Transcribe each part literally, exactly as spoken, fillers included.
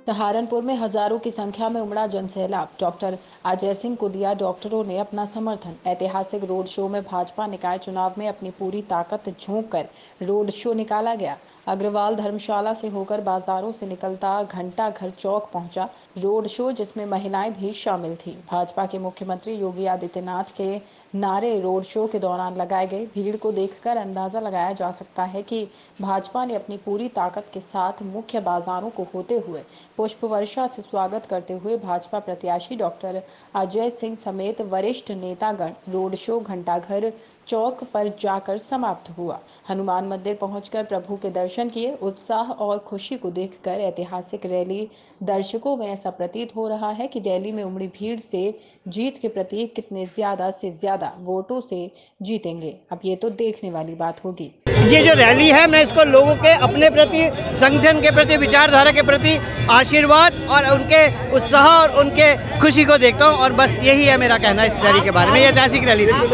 सहारनपुर में हजारों की संख्या में उमड़ा जनसैलाब। डॉक्टर अजय सिंह को दिया डॉक्टरों ने अपना समर्थन। ऐतिहासिक रोड शो में भाजपा निकाय चुनाव में अपनी पूरी ताकत झोंक कर रोड शो निकाला गया। अग्रवाल धर्मशाला से होकर बाजारों से निकलता घंटा घर चौक पहुंचा रोड शो, जिसमें महिलाएं भी शामिल थी। भाजपा के मुख्यमंत्री योगी आदित्यनाथ के नारे रोड शो के दौरान लगाए गए। भीड़ को देखकर अंदाजा लगाया जा सकता है कि भाजपा ने अपनी पूरी ताकत के साथ मुख्य बाजारों को होते हुए पुष्प वर्षा से स्वागत करते हुए भाजपा प्रत्याशी डॉक्टर अजय सिंह समेत वरिष्ठ नेतागण रोड शो घंटाघर चौक पर जाकर समाप्त हुआ। हनुमान मंदिर पहुंचकर प्रभु के दर्शन किए। उत्साह और खुशी को देखकर ऐतिहासिक रैली दर्शकों में ऐसा प्रतीत हो रहा है कि रैली में उमड़ी भीड़ से जीत के प्रतीक कितने ज्यादा से ज्यादा वोटों से जीतेंगे, अब ये तो देखने वाली बात होगी। ये जो रैली है, मैं इसको लोगों के अपने प्रति, संगठन के प्रति, विचारधारा के प्रति आशीर्वाद और उनके उत्साह और उनके खुशी को देखता हूँ, और बस यही है मेरा कहना इस रैली के बारे में। ये ऐतिहासिक रैली थी।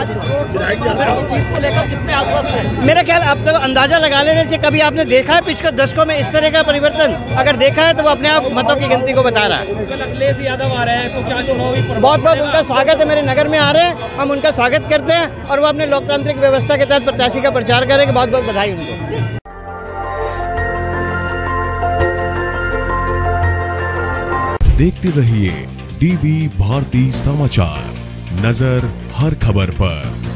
मेरा ख्याल आप तो अंदाजा लगा लेने से, कभी आपने देखा है पिछले दशकों में इस तरह का परिवर्तन? अगर देखा है तो वो अपने आप मतों की गिनती को बता रहा है। अखिलेश यादव आ रहे हैं तो क्या चुनावी बहुत बहुत उनका स्वागत है। मेरे नगर में आ रहे हैं, हम उनका स्वागत करते हैं और वो अपने लोकतांत्रिक व्यवस्था के तहत प्रत्याशी का प्रचार करेंगे। बहुत बहुत बधाई उनको। देखते रहिए डीबी भारती समाचार, नजर हर खबर पर।